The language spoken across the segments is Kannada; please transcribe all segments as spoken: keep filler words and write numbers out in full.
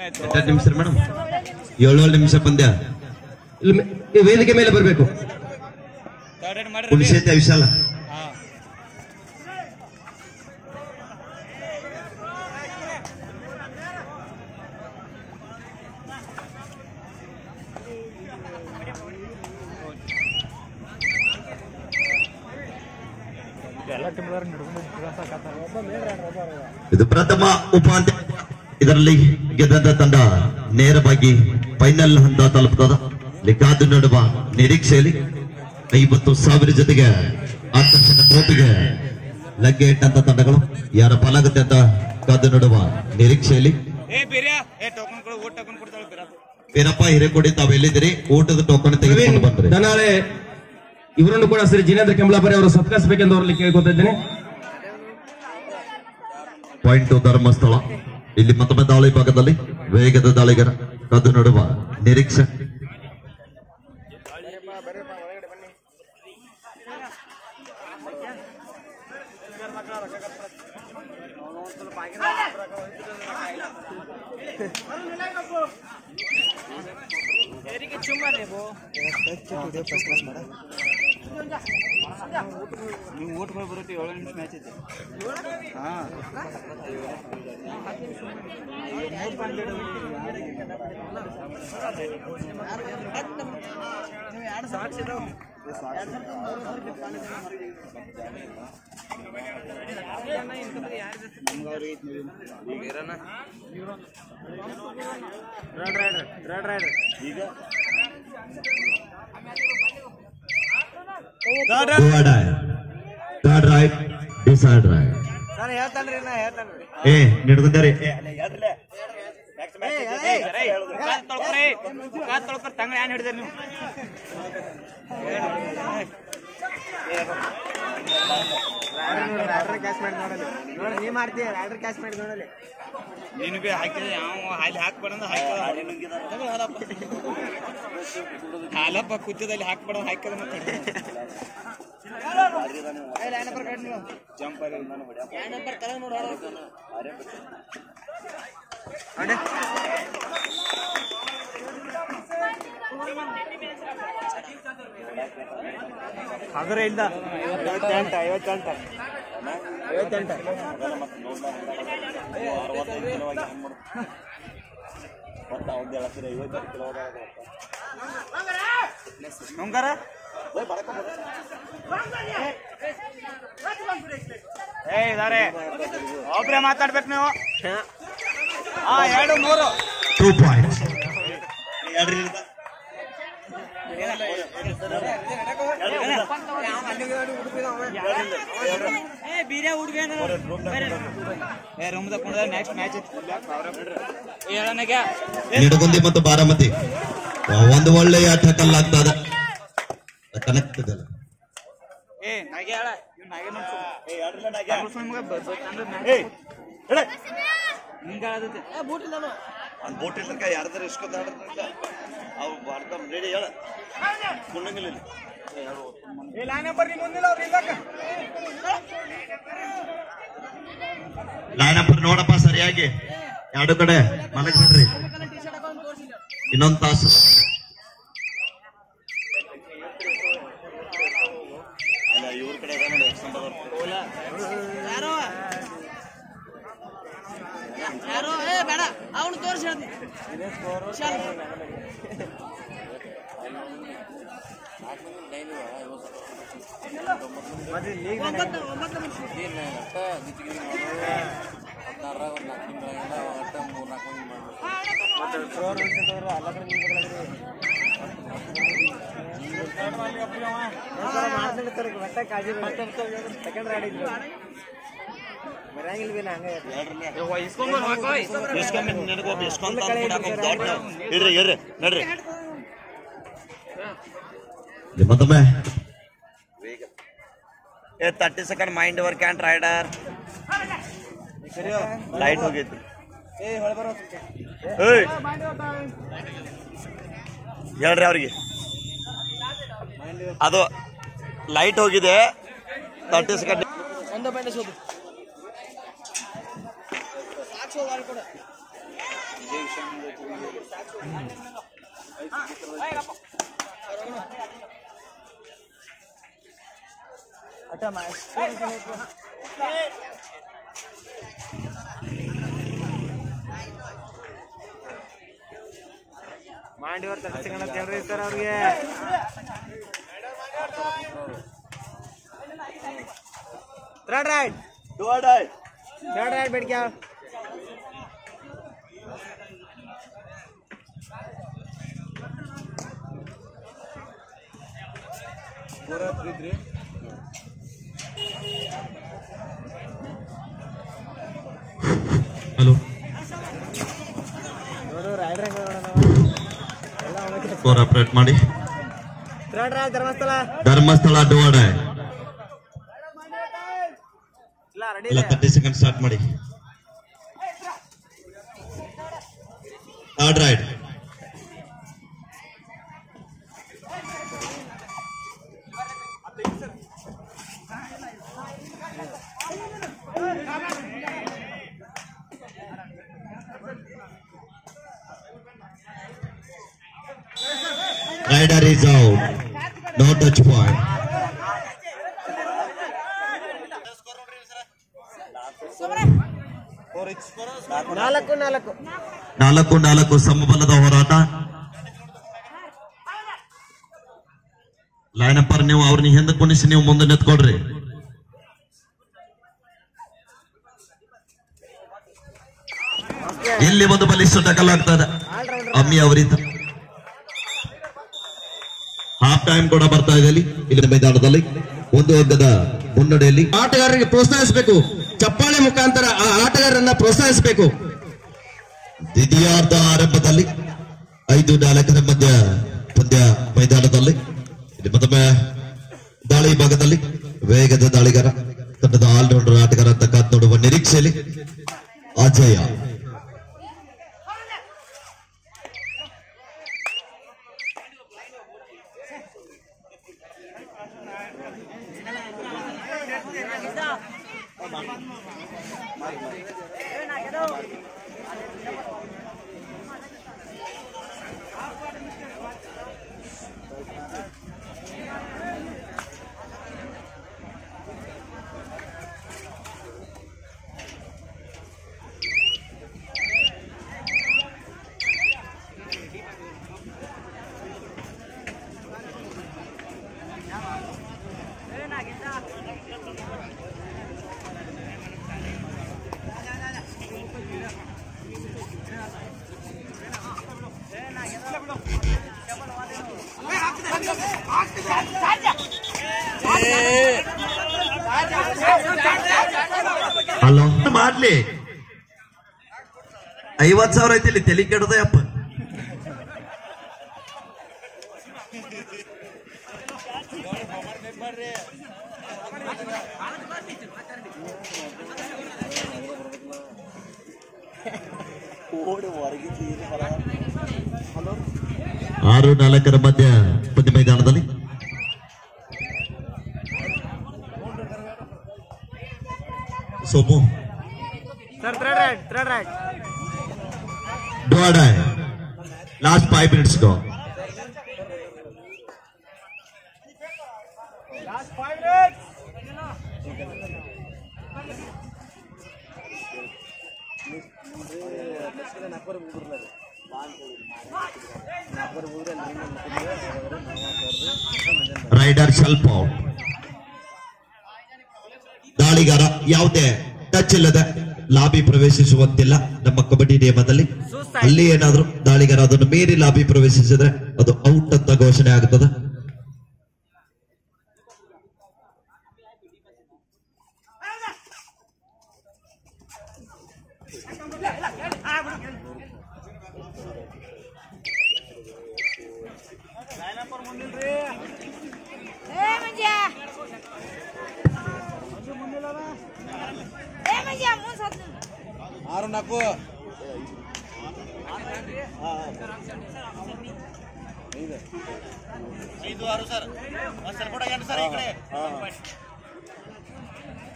ಎಷ್ಟು ನಿಮಿಷ ಮೇಡಮ್? ಏಳೇಳು ನಿಮಿಷ ಪಂದ್ಯ. ಇಲ್ಲಿ ವೇದಿಕೆ ಮೇಲೆ ಬರಬೇಕು. ಪುಲಿಸೇತ ವಿಶಾಲ ಇದು ಪ್ರಥಮ ಉಪಾಂತ್ಯ. ಇದರಲ್ಲಿ ಗೆದ್ದ ತಂಡ ನೇರವಾಗಿ ಫೈನಲ್ ಹಂತ ತಲುಪುತ್ತದೆ. ಕಾದು ನೋಡುವ ನಿರೀಕ್ಷೆಯಲ್ಲಿ ಐವತ್ತು ಸಾವಿರ ಜೊತೆಗೆ ಆಕರ್ಷಕ ಟ್ರೋಫಿಗೆ ಲಗ್ಗೆ ಇಟ್ಟಂತ ತಂಡಗಳು ಯಾರ ಪಾಲಾಗುತ್ತೆ ಅಂತ ಕಾದು ನೋಡುವ ನಿರೀಕ್ಷೆಯಲ್ಲಿ. ವೀರಪ್ಪ ಹಿರೇಕೊಡಿ, ತಾವೆಲ್ಲಿದ್ದೀರಿ? ಊಟದ ಟೋಕನ್ ತೆಗೆದುಕೊಂಡು ಬಂದ್ರಿ. ನಾಳೆ ಇವರನ್ನು ಕೂಡ ಶ್ರೀ ಜಿನೇಂದ್ರ ಕೆಂಬಲಾಪುರಿ ಅವರು ಸತ್ಕರಿಸಬೇಕೆಂದು ಅವರಲ್ಲಿ ಕೇಳ್ಕೊತಿದ್ದೇನೆ. ಪಾಯಿಂಟ್ ಧರ್ಮಸ್ಥಳ. ಇಲ್ಲಿ ಮತ್ತೊಮ್ಮೆ ದಾಳಿ ಭಾಗದಲ್ಲಿ ವೇಗದ ದಾಳಿಗರ ಕದ್ದು ನೋಡುವ ನಿರೀಕ್ಷೆ. ನೀವು ಓಟ್ ಬರುತ್ತೆ. ಏಳು ನಿಮಿಷ ಮ್ಯಾಚ್ ಐತೆ. ಹಾಂ ಈಗ ಏ ನಿಡ್ಕೊಂಡಾರಿ ತಂಗ ಏನ್ ಹಿಡಿದ್ರಿ ನೀವು? ನೀ ಮಾಡ್ತೀಯ ರೈಡರ್ ಕ್ಯಾಶ್ ಮಾಡಿ ನೋಡಲಿ. ನೀನು ಬಿ ಹಾಕಿದ್ರೆ ಯಾವ ಅಲ್ಲಿ ಹಾಕ್ಬೇಡಂದ್ರೆ ಹಾಲಪ್ಪ ಕುತ್ತದಲ್ಲಿ ಹಾಕ್ಬೇಡ ಹಾಕದ ಮತ್ತೆ ಜಂಪ್ ಅದರ ಇಲ್ಲ ಐವತ್ತೆಂಟು ಐವತ್ತೆಂಟು ಐವತ್ತೆಂಟು ನಮ್ಗಾರ ಏ ಇದಾರೆ ಒಬ್ರೆ ಮಾತಾಡ್ಬೇಕು ನೀವು. ಹಾ ಎರಡು ಮೂರು ಟೂ ಪಾಯಿಂಟ್ಸ್. ನಿಡಗುಂದಿ ಮತ್ತು ಬಾರಾಮತಿ ಒಂದು ಒಳ್ಳೆಯ ಟಕಲ್ ಆಗ್ತದ. ಕನೆಕ್ಟ್ ಬೋಟ್ ಇರ್ಲಕ್ಕ ಯಾರ್ದಾರ ಇಸ್ಕೊತ ಅವು ಬರ್ತಾವ ರೆಡಿ ಹೇಳ ಕುಂಡಂಗಿಲ್ಲ ಲೈನ್ ಅಪ್ ನೋಡಪ್ಪ ಸರಿಯಾಗಿ. ಎರಡು ಕಡೆ ಮಲಗ್ಬಿಡ್ರಿ. ಇನ್ನೊಂದು ತಾಸು ಇವ್ರ ಕಡೆ ಬೇಡ ಅವನು ತೋರಿಸಿ ಮತ್ತೊಮ್ಮೆ thirty second mind work and rider light ಹೋಗೈತಿ. ಹೇಳ್ರಿ ಅವ್ರಿಗೆ ಅದು ಲೈಟ್ ಹೋಗಿದೆ. ತರ್ಟಿ ಸೆಕೆಂಡ್ ಮಾಡಿ ಅವ್ರ ತರ್ಸಿಕೊಂಡ ಜನರು ಇರ್ತಾರ ಅವ್ರಿಗೆ third right Third right. Third right ಬೇಡ क्या Four three three. ಹಲೋ ನೋಡು ರೈಡರ್ ಸ್ಕೋರ್ ಅಪ್ಡೇಟ್ ಮಾಡಿ. ಥರ್ಡ್ ರೈಟ್ ಧರ್ಮಸ್ಥಳ ಧರ್ಮಸ್ಥಳ ಡುವಾಡ ಇಲ್ಲ ರೆಡಿ ಇಲ್ಲ ತರ್ಟಿ ಸೆಕೆಂಡ್ ಸ್ಟಾರ್ಟ್ ಮಾಡಿ. Third raid Rider is out. No touch point. ನಾಲ್ಕು ನಾಲ್ಕು ನಾಲ್ಕು ನಾಲ್ಕು ಸಮಬಲದ ಹೋರಾಟ. ಲೈನ್ ಅಪ್ಪರ್ ನೀವು ಅವ್ರನ್ನ ಹಿಂದೆ ಕುಣಿಸಿ ನೀವು ಮುಂದೆ ನಿಂತ್ಕೊಡ್ರಿ. ಇಲ್ಲಿ ಒಂದು ಬಲಿಷ್ಠ ಟಕಲ್ ಆಗ್ತದೆ ಅಮ್ಮಿ ಅವರಿಂದ. ಹಾಫ್ ಟೈಮ್ ಕೂಡ ಬರ್ತಾ ಇದೆ ಇಲ್ಲಿ ಇಲ್ಲಿ ಮೈದಾನದಲ್ಲಿ ಒಂದು ಅಂಕದ ಮುನ್ನಡೆಯಲ್ಲಿ. ಆಟಗಾರರಿಗೆ ಪ್ರೋತ್ಸಾಹಿಸಬೇಕು, ಚಪ್ಪಾಳೆ ಮುಖಾಂತರ ಆ ಆಟಗಾರರನ್ನ ಪ್ರೋತ್ಸಾಹಿಸಬೇಕು. ದ್ವಿತೀಯಾರ್ಧ ಆರಂಭದಲ್ಲಿ ಐದು ನಾಲ್ಕರ ಮಧ್ಯ ಪಂದ್ಯ ಮೈದಾನದಲ್ಲಿ ಇಲ್ಲಿ ಮತ್ತೊಮ್ಮೆ ದಾಳಿ ಭಾಗದಲ್ಲಿ ವೇಗದ ದಾಳಿಗಾರ ತಂಡದ ಆಲ್ರೌಂಡರ್ ಆಟಗಾರ ಅಂತ ಕಾತ್ ನೋಡುವ ನಿರೀಕ್ಷೆಯಲ್ಲಿ ಅಜಯ. ಹಲೋ ಮಾಡ್ಲಿ ಐವತ್ ಸಾವಿರ ಐತಿ ಇಲ್ಲಿ ತಲೆ ಕೆಡದ ಅಪ್ಪ. ಆರು ನಾಲ್ಕರ ಮಧ್ಯ ಪಂದ್ಯ ಮೈದಾನದಲ್ಲಿ Somu sir third right third right ಡುವಾಡ last five minutes go. Last five minutes rider ಸ್ವಲ್ಪ ಔಟ್. ದಾಳಿಗಾರ ಯಾವುದೇ ಟಚ್ ಇಲ್ಲದ ಲಾಬಿ ಪ್ರವೇಶಿಸುವಂತಿಲ್ಲ ನಮ್ಮ ಕಬಡ್ಡಿ ನಿಯಮದಲ್ಲಿ. ಅಲ್ಲಿ ಏನಾದ್ರೂ ದಾಳಿಗಾರ ಅದನ್ನು ಮೀರಿ ಲಾಬಿ ಪ್ರವೇಶಿಸಿದ್ರೆ ಅದು ಔಟ್ ಅಂತ ಘೋಷಣೆ ಆಗುತ್ತದೆ. ಆರು ನಾಲ್ಕು ಐದು ಆರು ಸರ್ ಸ್ವಲ್ಪ ಸರ್ ಈ ಕಡೆ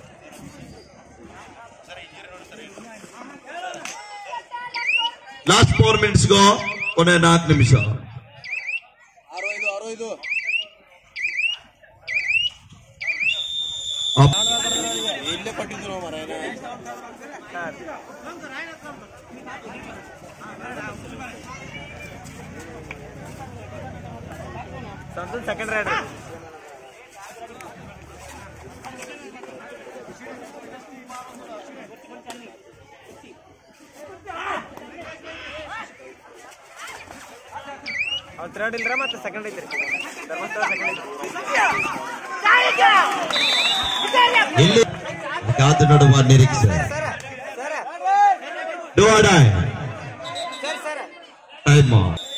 ಲಾಸ್ಟ್ ಫೋರ್ ಮಿನಿಟ್ಸ್ ಗೋ ಕೊನೆ ನಾಲ್ಕು ನಿಮಿಷ ಸಂತೋಷ್ ಸೆಕೆಂಡ್ ರೈಡ್ ಅವ್ನು ಥರ್ಡ್ ಇಲ್ರ ಮತ್ತೆ ಸೆಕೆಂಡ್ ಐತ್ರಿ ಧರ್ಮಸ್ಥಳ ಸೆಕೆಂಡ್ ಐತ್ರಿ ಇಲ್ಲಿ ಕಾದು ನೋಡುವ ನಿರೀಕ್ಷೆ ಡೋಡಾಯ್ ಸರ್ ಸರ್ ಟೈಮ್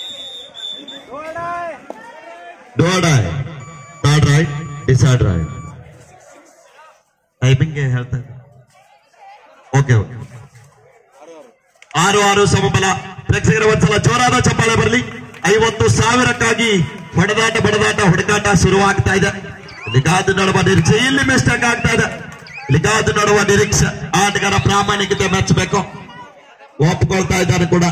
ಡೋಡಾಯ್ third right decide right timing ಹೇಳ್ತಾ ಇದ್ದೆ ಓಕೆ ಓಕೆ ಆರು ಆರು ಸಮಬಲ ಪ್ರೇಕ್ಷಕರ ಒಂದ್ಸಲ ಜೋರಾದ ಚಪ್ಪಾಳೆ ಬರಲಿ ಐವತ್ತು ಸಾವಿರಕ್ಕಾಗಿ ಹೊಡೆದಾಟ ಬಡದಾಟ ಹುಡುಕಾಟ ಶುರುವಾಗ್ತಾ ಇದೆ ಇಲ್ಲಿ ಕಾದು ನೋಡುವ ನಿರೀಕ್ಷೆ ಇಲ್ಲಿ ಮಿಸ್ಟೇಕ್ ಆಗ್ತಾ ಇದೆ ಇಲ್ಲಿ ಕಾದು ನೋಡುವ ನಿರೀಕ್ಷೆ ಆಟಗಾರ ಪ್ರಾಮಾಣಿಕತೆ ಮೆಚ್ಚಬೇಕು ಒಪ್ಕೊಳ್ತಾ ಇದ್ದಾರೆ ಕೂಡ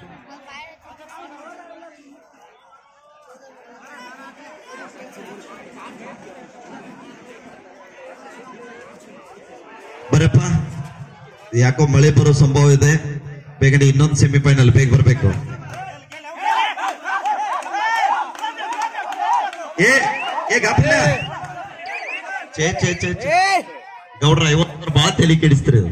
ಬರಪ್ಪ ಯಾಕೋ ಮಳೆ ಬರೋ ಸಂಭವ ಇದೆ ಬೇಗನೆ ಇನ್ನೊಂದು ಸೆಮಿಫೈನಲ್ ಬೇಗ ಬರಬೇಕು ಏ ಏ ಗಾಪಿಲ್ಲ ಚೇ ಚೇ ಚೇ ಚೇ ಗೌಡ್ರ ಐವತ್ತರ ಬಾ ತಲೆ ಕೆಡಿಸ್ತೀರಿ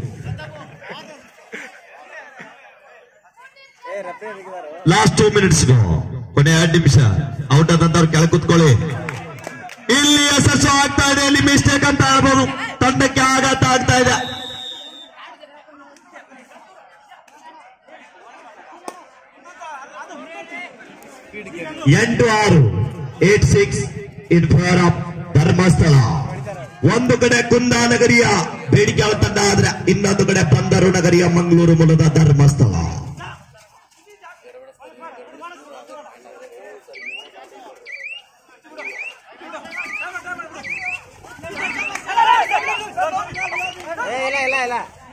ಲಾಸ್ಟ್ ಟೂ ಮಿನಿಟ್ಸ್ ಕೊನೆ ಎರಡು ನಿಮಿಷ ಔಟ್ ಆದಂತವ್ರು ಕೆಳ ಕೂತ್ಕೊಳ್ಳಿ ಇಲ್ಲಿ ಯಶಸ್ಸು ಆಗ್ತಾ ಇದೆ ಇಲ್ಲಿ ಮಿಸ್ಟೇಕ್ ಅಂತ ಹೇಳ್ಬೋದು ತಂಡಕ್ಕೆ ಆಘಾತ ಆಗ್ತಾ ಇದೆ ಎಂಟು ಆರು eight six in favour of Dharmasthala ಒಂದು ಕಡೆ ಕುಂದಾನಗರಿಯ ಬೇಡಿಕೆ ತಂಡ ಆದ್ರೆ ಇನ್ನೊಂದು ಕಡೆ ಬಂದರು ನಗರಿಯ ಮಂಗಳೂರು ಮೂಲದ ಧರ್ಮಸ್ಥಳ ಇಲ್ಲ ಇಲ್ಲ ಇಲ್ಲ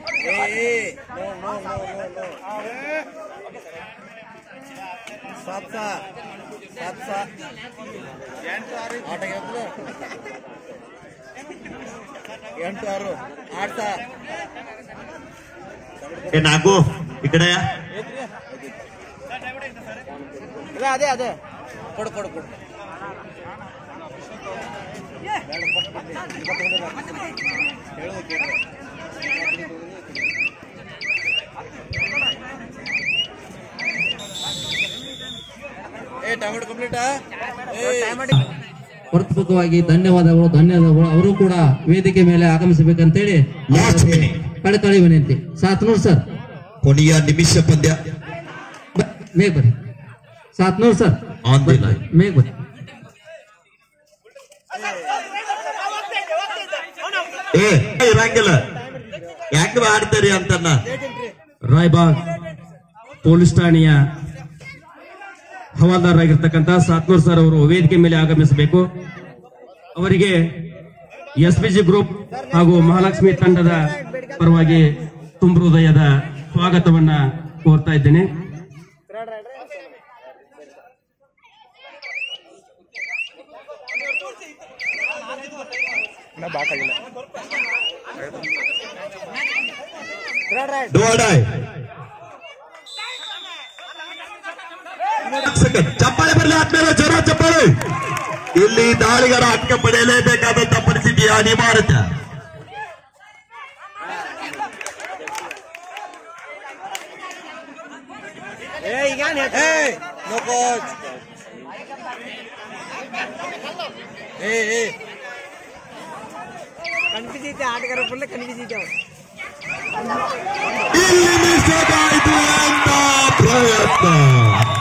ಸಾತ್ ಸಾತ್ ಸಾತ್ ಆಟ ಎಂಟು ಆರು ಆಟ ಏ ನಾಲ್ಕು ಈ ಕಡೆ ಇಲ್ಲ ಅದೇ ಅದೇ ಕೊಡು ಕೊಡು ಕೊಡು ಪೂರ್ವಕವಾಗಿ ಧನ್ಯವಾದಗಳು ಧನ್ಯವಾದಗಳು ಅವರು ಕೂಡ ವೇದಿಕೆ ಮೇಲೆ ಆಗಮಿಸಬೇಕಂತೇಳಿ ಕಳಕಳಿ ವಿನಂತಿ ಸಾತ್ನೂರ್ ಸರ್ ಕೊನೆಯ ನಿಮಿಷ ಪಂದ್ಯ ಮೇಘ ಬನ್ನಿ Satnur sir on the line Megha ಬನ್ನಿ ಏ ಇರಂಗಿಲ್ಲ ಯಾಕೆ ಆಡ್ತಾರೆ ಅಂತನ್ನ ರಾಯಬಾಗ್ ಪೊಲೀಸ್ ಠಾಣೆಯ ಹವಾಲ್ದಾರರಾಗಿರ್ತಕ್ಕಂಥ ಸಾತ್ನೂರ್ ಸರ್ ಅವರು ವೇದಿಕೆ ಮೇಲೆ ಆಗಮಿಸಬೇಕು ಅವರಿಗೆ ಎಸ್ ಪಿ ಜಿ ಗ್ರೂಪ್ ಹಾಗೂ ಮಹಾಲಕ್ಷ್ಮಿ ತಂಡದ ಪರವಾಗಿ ತುಂಬ ಹೃದಯದ ಸ್ವಾಗತವನ್ನ ಕೋರ್ತಾ ಇದ್ದೇನೆ. ಚಪ್ಪಾಳೆ ಬರಲಿ ಆದ್ಮೇಲೆ ಜೋರ ಚಪ್ಪಾಳೆ. ಇಲ್ಲಿ ದಾಳಿಗಾರ ಹಕ್ಕ ಪಡೆಯಲೇಬೇಕಾದಂತ ಪರಿಸ್ಥಿತಿ ಅನಿವಾರ್ಯ. ಕನ್ಫ್ಯೂಸ್ ಐತೆ ಆಟಗಾರ ಫುಲ್ ಕನ್ಫ್ಯೂಸ್ ಐತೆ ಇಲ್ಲಿ ಮಿಸ್ ಆಯಿತು ಅಂತ ಪ್ರಯತ್ನ